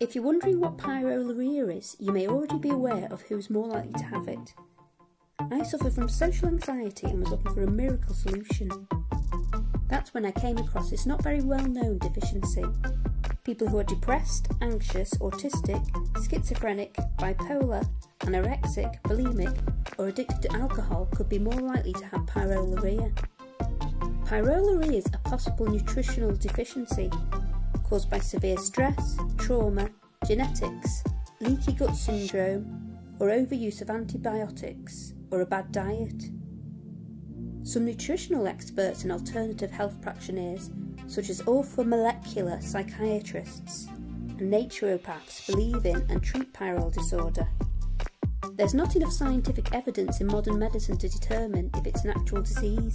If you're wondering what pyroluria is, you may already be aware of who's more likely to have it. I suffer from social anxiety and was looking for a miracle solution. That's when I came across this not very well known deficiency. People who are depressed, anxious, autistic, schizophrenic, bipolar, anorexic, bulimic or addicted to alcohol could be more likely to have pyroluria. Pyroluria is a possible nutritional deficiency caused by severe stress, trauma, genetics, leaky gut syndrome, or overuse of antibiotics, or a bad diet. Some nutritional experts and alternative health practitioners, such as orthomolecular psychiatrists and naturopaths, believe in and treat pyrrole disorder. There's not enough scientific evidence in modern medicine to determine if it's an actual disease.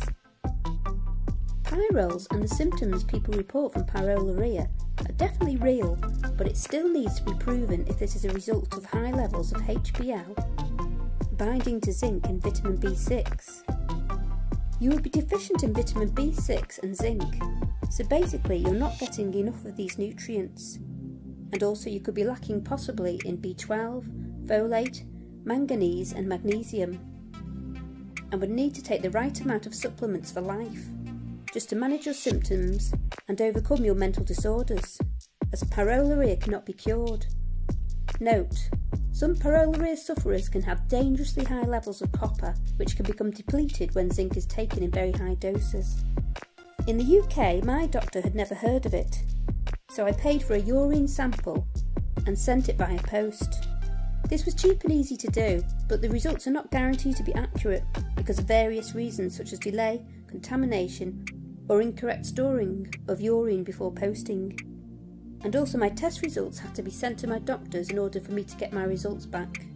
Pyrroles and the symptoms people report from pyroluria are definitely real, but it still needs to be proven if this is a result of high levels of HBl binding to zinc and vitamin B6. You will be deficient in vitamin B6 and zinc, so basically you're not getting enough of these nutrients. And also you could be lacking possibly in B12, folate, manganese and magnesium, and would need to take the right amount of supplements for life, just to manage your symptoms and overcome your mental disorders, as pyroluria cannot be cured. Note, some pyroluria sufferers can have dangerously high levels of copper, which can become depleted when zinc is taken in very high doses. In the UK, my doctor had never heard of it, so I paid for a urine sample and sent it via post. This was cheap and easy to do, but the results are not guaranteed to be accurate because of various reasons such as delay, contamination, or incorrect storing of urine before posting. And also my test results had to be sent to my doctors in order for me to get my results back.